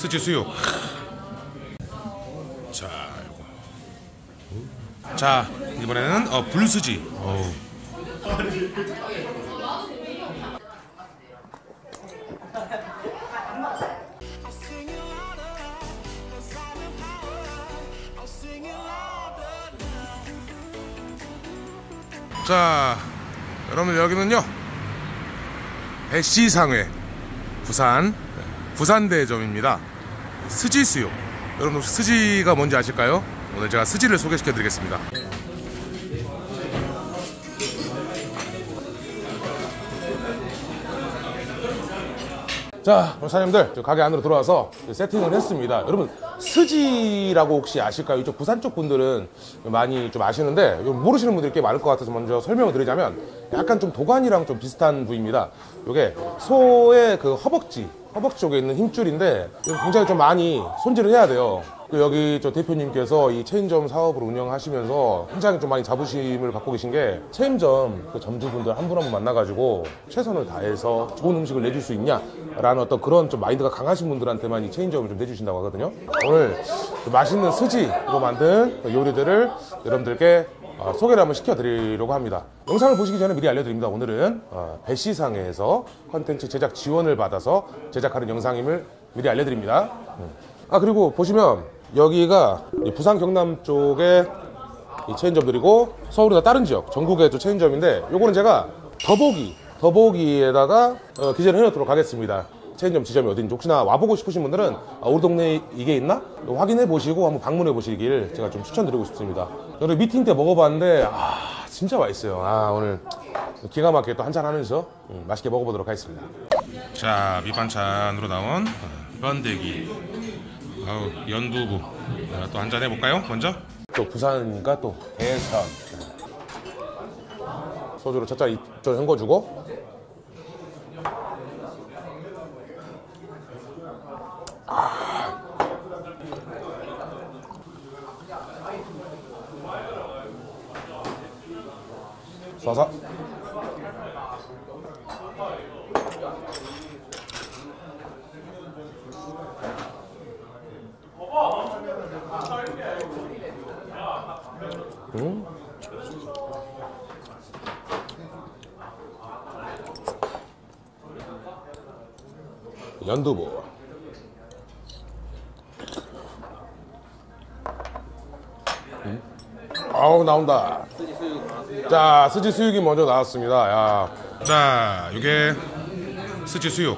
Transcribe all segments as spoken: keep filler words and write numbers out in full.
스지 수육. 자, 요거. 자, 이번에는 어, 불스지. 어우. 자, 여러분 여기는요 배시상회 부산 부산대점입니다. 스지수육. 여러분 혹시 스지가 뭔지 아실까요? 오늘 제가 스지를 소개시켜 드리겠습니다. 자, 사장님들 가게 안으로 들어와서 세팅을 했습니다. 여러분 스지라고 혹시 아실까요? 이쪽 부산 쪽 분들은 많이 좀 아시는데 모르시는 분들이 꽤 많을 것 같아서 먼저 설명을 드리자면 약간 좀 도가니랑 좀 비슷한 부위입니다. 이게 소의 그 허벅지 허벅지 쪽에 있는 힘줄인데 굉장히 좀 많이 손질을 해야 돼요. 여기 저 대표님께서 이 체인점 사업을 운영하시면서 굉장히 좀 많이 자부심을 갖고 계신 게 체인점 그 점주분들 한 분 한 분 만나가지고 최선을 다해서 좋은 음식을 내줄 수 있냐라는 어떤 그런 좀 마인드가 강하신 분들한테만 이 체인점을 좀 내주신다고 하거든요. 오늘 맛있는 스지로 만든 요리들을 여러분들께 어, 소개를 한번 시켜드리려고 합니다. 영상을 보시기 전에 미리 알려드립니다. 오늘은 어, 배시상회에서 컨텐츠 제작 지원을 받아서 제작하는 영상임을 미리 알려드립니다. 음. 아, 그리고 보시면 여기가 부산 경남 쪽에 이 체인점들이고 서울이나 다른 지역 전국의 또 체인점인데 요거는 제가 더보기 더보기에다가 어, 기재를 해놓도록 하겠습니다. 체인점 지점이 어딘지 혹시나 와보고 싶으신 분들은 아, 우리 동네에 이게 있나? 확인해 보시고 한번 방문해 보시길 제가 좀 추천드리고 싶습니다. 저는 미팅 때 먹어봤는데 아 진짜 맛있어요. 아 오늘 기가 막히게 또 한잔 하면서 음, 맛있게 먹어보도록 하겠습니다. 자, 밑반찬으로 나온 번데기, 아우, 연두부. 또 한잔 해볼까요? 먼저 또 부산이니까 또 대선 소주로 첫잔 입좀 헹궈주고 쏴서 음? 연두부. 음? 아우 나온다. 자, 스지 수육이 먼저 나왔습니다. 야. 자, 이게 스지 수육.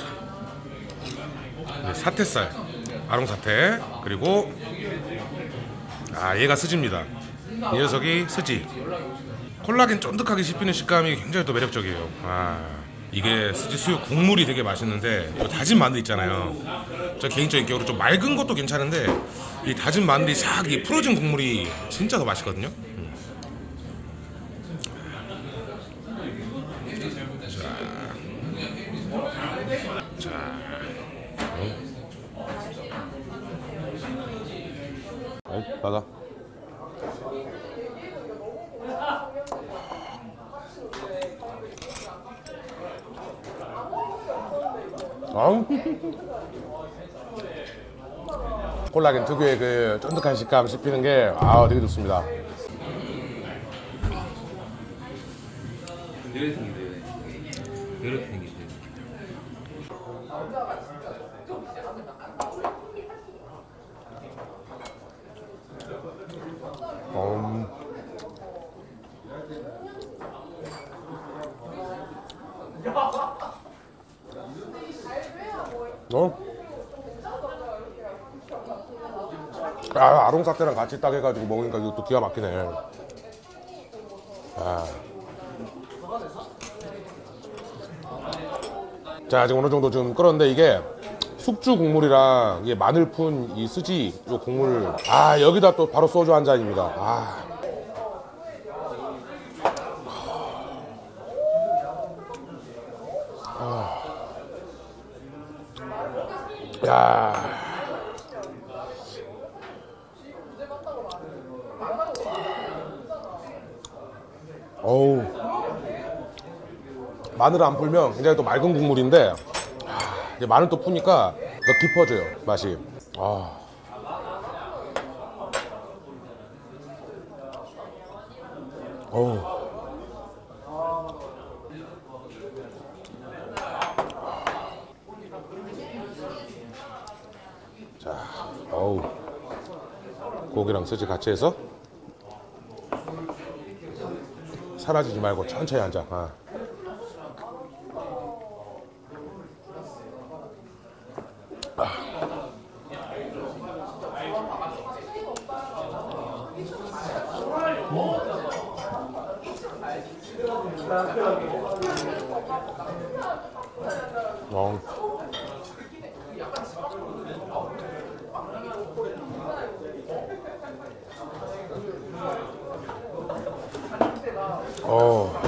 사태살, 아롱사태. 그리고 아, 얘가 스지입니다. 이 녀석이 스지. 콜라겐 쫀득하게 씹히는 식감이 굉장히 또 매력적이에요. 아, 이게 스지 수육 국물이 되게 맛있는데 이 다진 마늘 있잖아요. 저 개인적인 기억으로 좀 맑은 것도 괜찮은데 이 다진 마늘이 싹 이 풀어진 국물이 진짜 더 맛있거든요. 음. 자, 자, 어? 받아. 아, 콜라겐 특유의 그 쫀득한 식감 씹히는 게 아, 되게 좋습니다. 이렇게 생기세요. 이렇게 생기세요. 음. 어? 아, 아롱사태랑 같이 딱 해가지고 먹으니까 이것도 기가 막히네. 아. 자, 지금 어느 정도 좀 끓었는데 이게 숙주 국물이랑 이게 마늘 푼 이 스지 이 국물. 아, 여기다 또 바로 소주 한 잔입니다. 아. 아. 야. 어우, 마늘 안 풀면 굉장히 또 맑은 국물인데 이제 마늘 또 푸니까 더 깊어져요 맛이. 아. 어우. 자, 어우. 고기랑 스지 같이 해서 사라지지 말고 천천히 앉아. 아. 어. 어.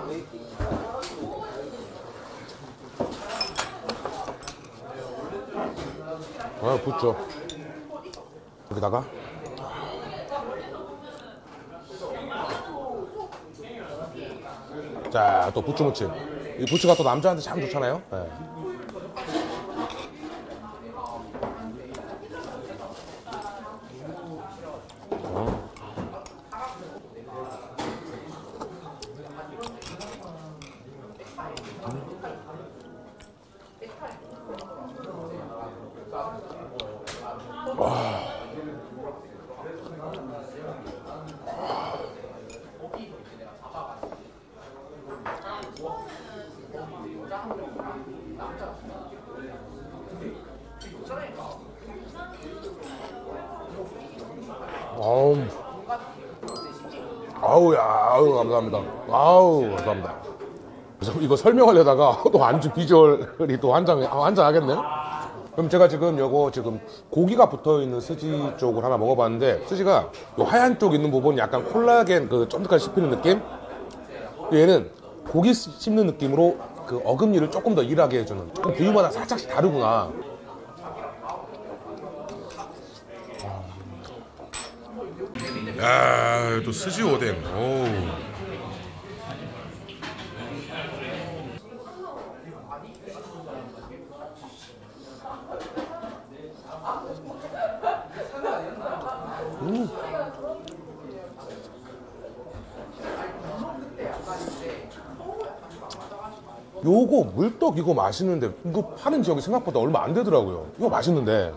아, 붙죠. 여기다가 자, 또 부추무침. 이 부추가 또 남자한테 참 좋잖아요. 네. 어. 와. 아우, 아우야, 아우 감사합니다. 아우 감사합니다. 그래서 이거 설명하려다가 또 안주 비주얼이 또 한장 한장 하겠네. 그럼 제가 지금 요거 지금 고기가 붙어 있는 스지 쪽을 하나 먹어봤는데, 스지가 요 하얀 쪽 있는 부분 약간 콜라겐 그 쫀득하게 씹히는 느낌. 얘는 고기 씹는 느낌으로 그 어금니를 조금 더 일하게 해주는. 조금 부위마다 살짝씩 다르구나. 야, 또 스지 오뎅. 오. 음. 요거 물떡 이거 맛있는데 이거 파는 지역이 생각보다 얼마 안 되더라고요. 이거 맛있는데.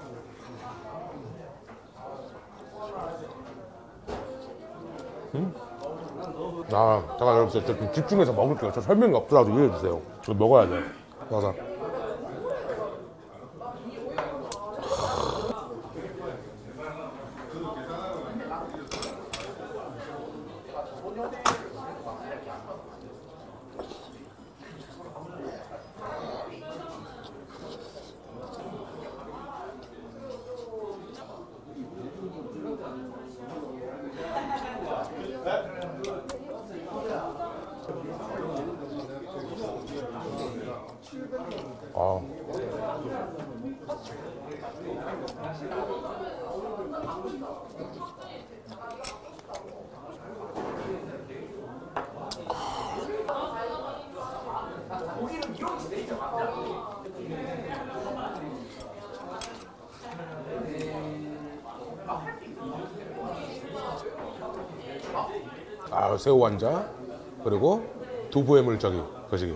음? 아, 잠깐 여러분들 좀 집중해서 먹을게요. 저 설명이 없더라도 이해해주세요. 이거 먹어야 돼. 맞아. 아. 아, 새우 환자 그리고 두부의 물저기 거시기.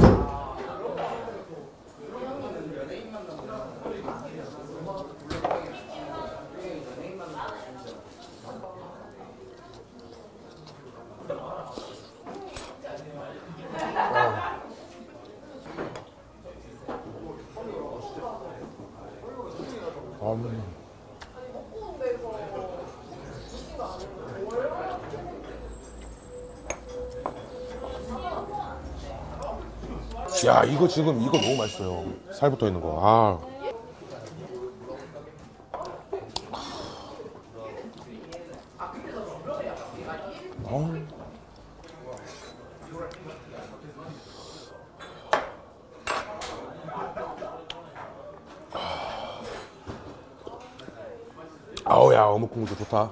음. 야, 이거 지금 이거 너무 맛있어요. 살 붙어 있는 거. 아. 어. 아우야, 어묵 국물도 좋다.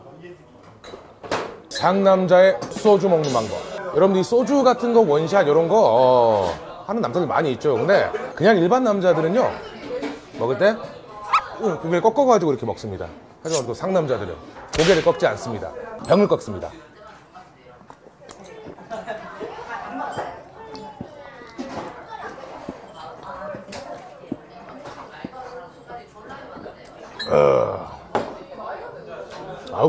상남자의 소주 먹는 방법. 여러분들 이 소주 같은 거 원샷 이런 거 어, 하는 남자들 많이 있죠. 근데 그냥 일반 남자들은요 먹을 때 응, 고개를 꺾어가지고 이렇게 먹습니다. 하지만 또 상남자들은 고개를 꺾지 않습니다. 병을 꺾습니다. 어... 아우.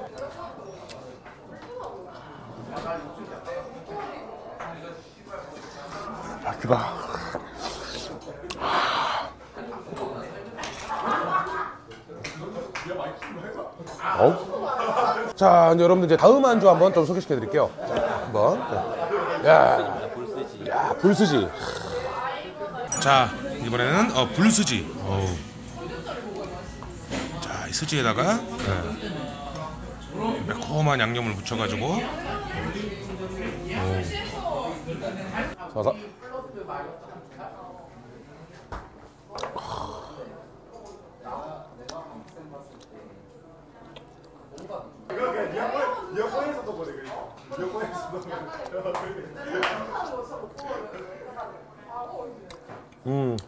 아, 그다. 어우. 자, 이제 여러분들 이제 다음 안주 한번 좀 소개시켜 드릴게요. 자, 한번. 네. 야, 야, 불수지. 자, 이번에는 어, 불수지. 어우. 자, 이 수지에다가 네. 매콤한 양념을 묻혀가지고. 오. 사사. 음.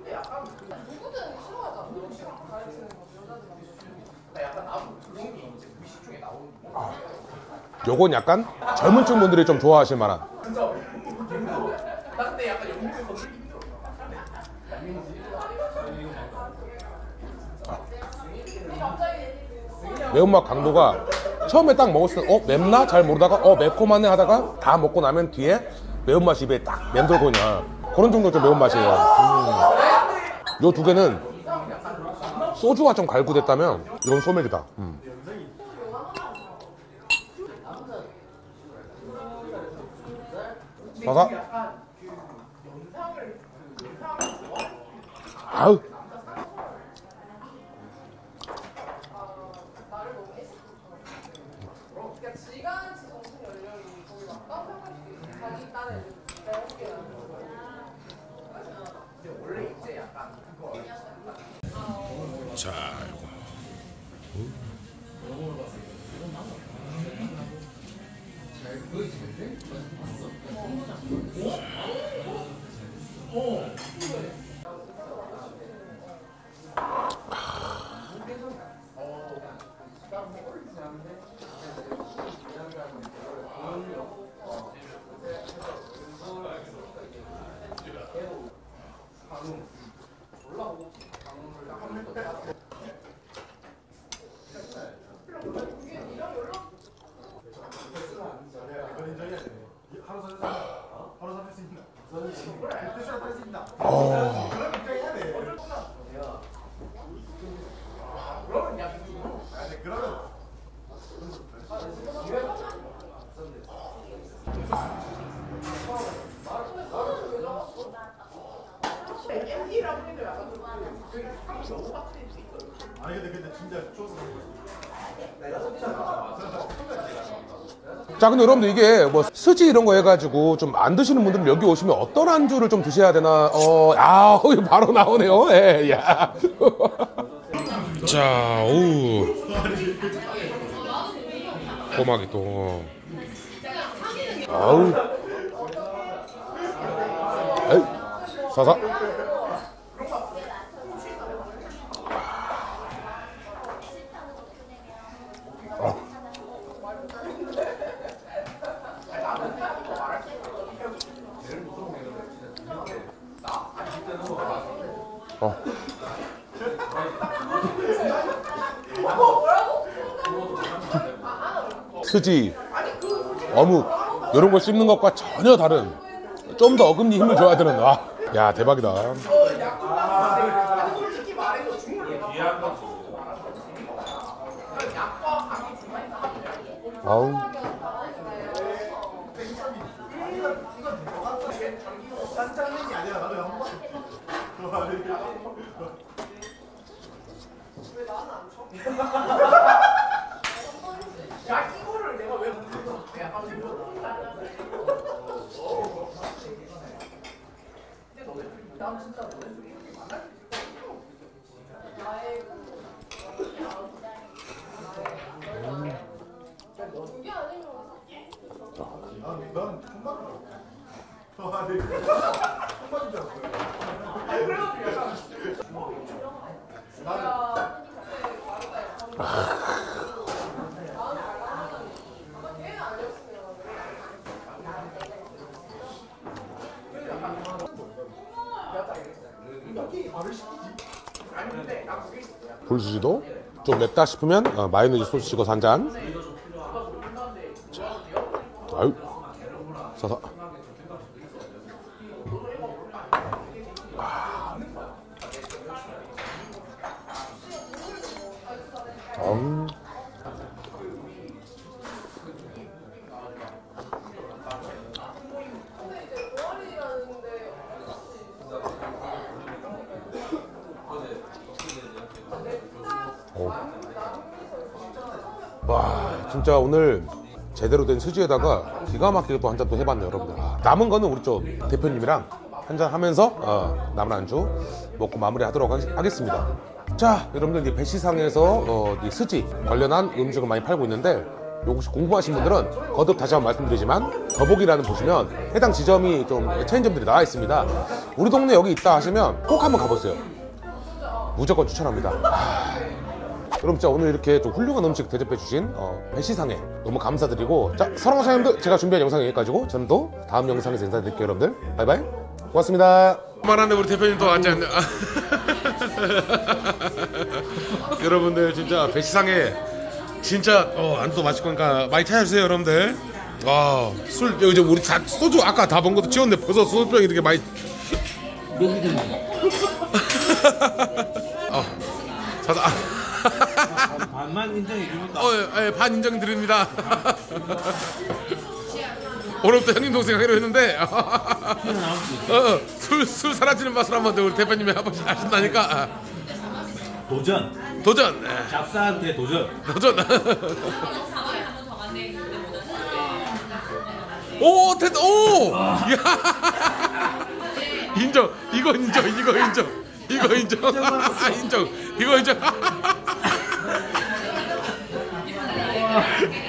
아, 요건 약간 젊은 층 분들이 좀 좋아하실 만한. 매운맛 강도가 처음에 딱 먹었을 때 어? 맵나? 잘 모르다가 어? 매콤하네 하다가 다 먹고 나면 뒤에 매운맛이 입에 딱 맴돌고 있냐 그런 정도 좀 매운맛이에요. 음. 요 두 개는 소주가 좀 갈구됐다면 이건 소맥이다. 음. 봐봐. 아우. 자, 이거. 어. 아니 근데 근데 진짜 추워서 자, 근데 여러분들 이게 뭐 스지 이런 거 해가지고 좀 안 드시는 분들은 여기 오시면 어떤 안주를 좀 드셔야 되나? 어, 아, 바로 나오네요. 예, 야. 자, 오. 고막이 또. 아우. 에이, 사사. 어. 스지, 어묵 이런 거 씹는 것과 전혀 다른 좀 더 어금니 힘을 줘야 되는. 와, 야 대박이다. 아우. 짠짠이 아니라 나도 한 번. 왜 나는 안 쳐? 야 이거를 내가 왜 못 들어? 약간 이거. 근데 너네 난 진짜 너네 둘이 이렇게 만날 수 있을 것 같아. 난 청바지 아, 네. 청바지 줄 알았어요. 아니 그래가지고 약간 나는 굴수지도 좀 맵다 싶으면 어, 마요네즈 소스 찍어서 한 잔. 자, 아유, 서서. 음. 와, 진짜 오늘 제대로 된 수지에다가 기가 막히게 또 한 잔 또 해봤네요, 여러분들. 아, 남은 거는 우리 좀 대표님이랑 한 잔 하면서 어, 남은 안주 먹고 마무리하도록 하겠, 하겠습니다. 자, 여러분들 이제 배시상에서 어, 이 스지 관련한 음식을 많이 팔고 있는데, 요거 혹시 궁금하신 분들은 거듭 다시 한번 말씀드리지만 더보기란을 보시면 해당 지점이 좀 체인점들이 나와 있습니다. 우리 동네 여기 있다 하시면 꼭 한번 가보세요. 무조건 추천합니다. 아, 그럼 진짜 오늘 이렇게 좀 훌륭한 음식 대접해주신 어, 배시상에 너무 감사드리고, 자, 사랑하는 사장님들, 제가 준비한 영상은 여기까지고 저는 또 다음 영상에서 인사드릴게요. 여러분들 바이바이, 고맙습니다. 말하는데 우리 대표님 또 앉아있네. 여러분들 진짜 배시상에 진짜 어, 안도 맛있고 그러니까 많이 찾아주세요, 여러분들. 와, 술 여기 좀 우리 다 소주 아까 다 본 것도 치웠는데 벌써 소주병이 이렇게 많이. 어, 사다. 반만 인정해 줍니까? 어, 예, 반 인정 드립니다. 오늘부터 형님 동생 하기로 했는데 어, 술, 술 사라지는 맛을 한번 더 우리 대표님이 한번 하신다니까. 도전. 도전. 예. 잡사한테 도전. 도전. 오, 됐다. 오. 야. 인정. 이거 인정. 이거 인정. 이거 인정. 인정. 이거 인정.